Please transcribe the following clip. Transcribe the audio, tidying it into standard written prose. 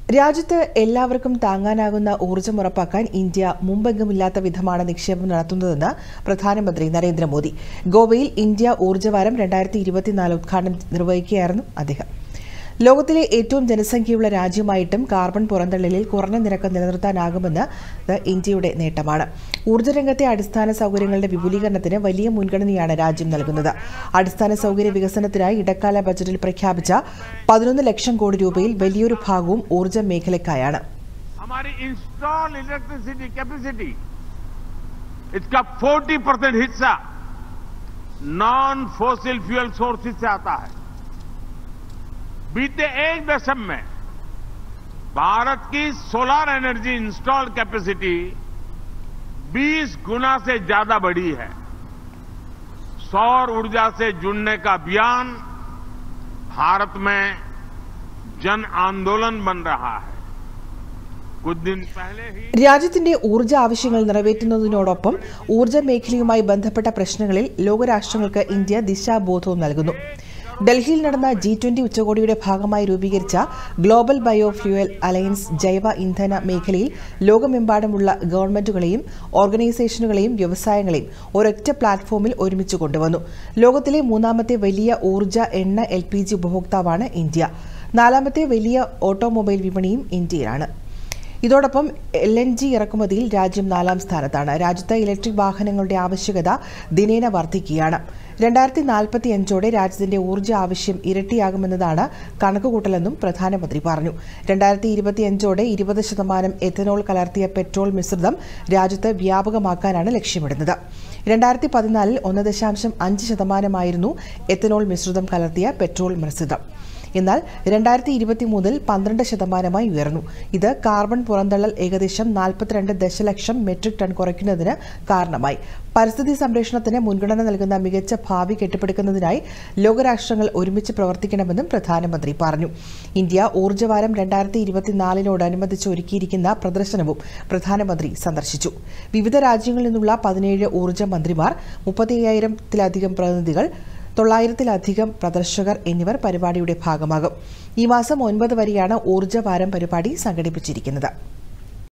രാജ്യത്ത് എല്ലാവർക്കും താങ്ങാനാകുന്ന ഊർജ്ജം ഉറപ്പാക്കാൻ ഇന്ത്യ മുമ്പെങ്ങുമില്ലാത്ത വിധമാണ് നിക്ഷേപം നടത്തുന്നതെന്ന് പ്രധാനമന്ത്രി നരേന്ദ്രമോദി. ഗോവയിൽ ഇന്ത്യ ഊർജ്ജവാരം 2024 ഉദ്ഘാടനം നിർവഹിക്കുകയായിരുന്നു അദ്ദേഹം. ലോകത്തിലെ ഏറ്റവും ജനസംഖ്യയുള്ള രാജ്യമായിട്ടും കാർബൺ പുറന്തള്ളലിൽ കുറഞ്ഞ നിരക്ക് നിലനിർത്താനാകുമെന്നത് ഇന്ത്യയുടെ നേട്ടമാണ്. ഊർജ്ജരംഗത്തെ അടിസ്ഥാന സൗകര്യങ്ങളുടെ വിപുലീകരണത്തിന് വലിയ മുൻഗണനയാണ് രാജ്യം നൽകുന്നത്. അടിസ്ഥാന സൗകര്യ വികസനത്തിനായി ഇടക്കാല ബജറ്റിൽ പ്രഖ്യാപിച്ച 11 ലക്ഷം കോടി രൂപയിൽ വലിയൊരു ഭാഗവും ഊർജ്ജ മേഖലയ്ക്കായാണ്. इसका 40% हिस्सा नॉन फॉसिल फ्यूल सोर्सेज से आता है. बीते एक दशक में भारत की सोलर एनर्जी इंस्टॉल्ड कैपेसिटी 20 गुना से ज्यादा बढ़ी है. सौर ऊर्जा से जुड़ने का अभियान भारत में जन आंदोलन बन रहा है. രാജ്യത്തിന്റെ ഊർജ്ജ ആവശ്യങ്ങൾ നിറവേറ്റുന്നതിനോടൊപ്പം ഊർജ്ജ മേഖലയുമായി ബന്ധപ്പെട്ട പ്രശ്നങ്ങളിൽ ലോകരാഷ്ട്രങ്ങൾക്ക് ഇന്ത്യ ദിശാബോധവും നൽകുന്നു. ഡൽഹിയിൽ നടന്ന G20 ഉച്ചകോടിയുടെ ഭാഗമായി രൂപീകരിച്ച ഗ്ലോബൽ ബയോ ഫ്യൂവൽ അലയൻസ് ജൈവ ഇന്ധന മേഖലയിൽ ലോകമെമ്പാടുമുള്ള ഗവൺമെന്റുകളെയും ഓർഗനൈസേഷനുകളെയും വ്യവസായങ്ങളെയും ഒരൊറ്റ പ്ലാറ്റ്ഫോമിൽ ഒരുമിച്ച് കൊണ്ടുവന്നു. ലോകത്തിലെ മൂന്നാമത്തെ വലിയ ഊർജ്ജ എണ്ണ LPG ഉപഭോക്താവാണ് ഇന്ത്യ. നാലാമത്തെ വലിയ ഓട്ടോമൊബൈൽ വിപണിയും ഇന്ത്യയിലാണ്. ഇതോടൊപ്പം LNG ഇറക്കുമതിയിൽ രാജ്യം 4ാം സ്ഥാനത്താണ്. രാജ്യത്ത് ഇലക്ട്രിക് വാഹനങ്ങളുടെ ആവശ്യകത ദിനേന വർദ്ധിക്കുകയാണ്. 2045ഓടെ രാജ്യത്തിന്റെ ഊർജ്ജ ആവശ്യം ഇരട്ടിയാകുമെന്നതാണ് കണക്കുകൂട്ടലെന്നും പ്രധാനമന്ത്രി പറഞ്ഞു. 2025ഓടെ 20% എഥനോൾ കലർത്തിയ പെട്രോൾ മിശ്രിതം രാജ്യത്ത് വ്യാപകമാക്കാനാണ് ലക്ഷ്യമിടുന്നത്. 2014 1.5% എഥനോൾ മിശ്രിതം കലർത്തിയ പെട്രോൾ മിശ്രിതം. എന്നാൽ 2023 12% ഉയർന്നു. ഇത് കാർബൺ പുറന്തള്ളൽ ഏകദേശം 42 ദശലക്ഷം മെട്രിക് ടൺ കുറയ്ക്കുന്നതിന് കാരണമായി. പരിസ്ഥിതി സംരക്ഷണത്തിന് മുൻഗണന നൽകുന്ന മികച്ച ഭാവി കെട്ടിപ്പടുക്കുന്നതിനായി ലോകരാഷ്ട്രങ്ങൾ ഒരുമിച്ച് പ്രവർത്തിക്കണമെന്നും പ്രധാനമന്ത്രി പറഞ്ഞു. ഇന്ത്യ ഊർജ്ജവാരം 2024 ഒരുക്കിയിരിക്കുന്ന പ്രദർശനവും പ്രധാനമന്ത്രി സന്ദർശിച്ചു. വിവിധ രാജ്യങ്ങളിൽ നിന്നുള്ള 17 ഊർജ്ജ മന്ത്രിമാർ, 35,000-ത്തിലധികം പ്രതിനിധികൾ, 900-ത്തിലധികം പ്രദർശകർ എന്നിവർ പരിപാടിയുടെ ഭാഗമാകും. ഈ മാസം 9 വരെയാണ് ഊർജ്ജവാരം പരിപാടി സംഘടിപ്പിച്ചിരിക്കുന്നത്.